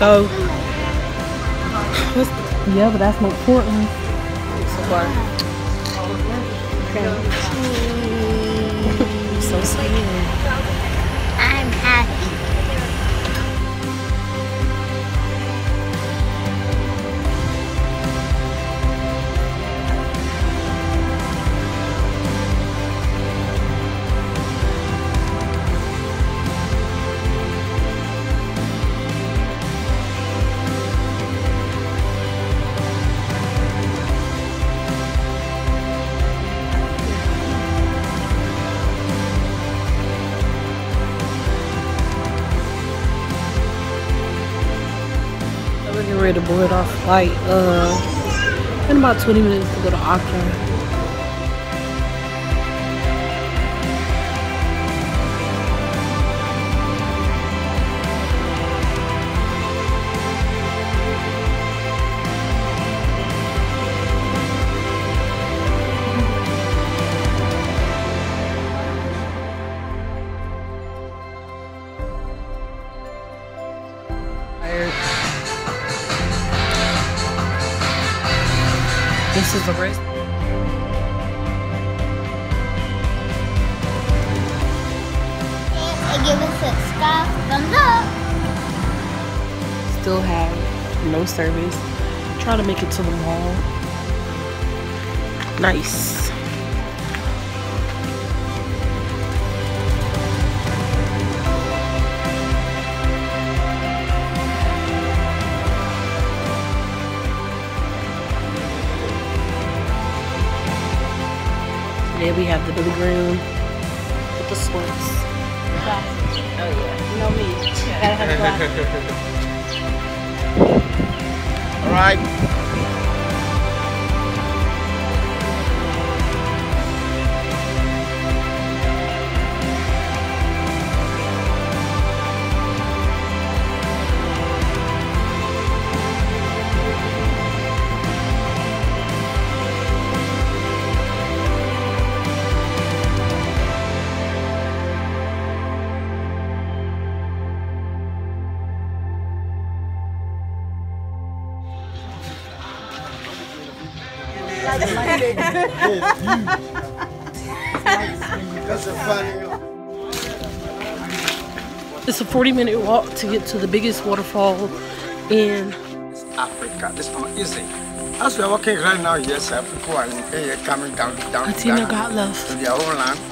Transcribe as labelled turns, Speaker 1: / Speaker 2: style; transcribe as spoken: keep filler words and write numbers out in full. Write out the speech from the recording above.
Speaker 1: So, yeah, but that's more Portland. So far. Okay. So sad.
Speaker 2: I'm happy.
Speaker 1: We're getting ready to board our flight. Uh, in about twenty minutes to go to Auckland. This is the rest.
Speaker 2: And give us a sky thumbs up.
Speaker 1: Still have no service. Try to make it to the mall. Nice. There we have the Billy Graham with the sweats.
Speaker 3: Glasses. Oh yeah. You know me. Gotta have glasses.
Speaker 4: All right. That's a funny.
Speaker 1: It's a forty minute walk to get to the biggest waterfall in
Speaker 4: Africa. It's not easy. As we're walking right now, yes, people are coming down, down,
Speaker 1: Latina
Speaker 4: down
Speaker 1: got left.
Speaker 4: to their own land.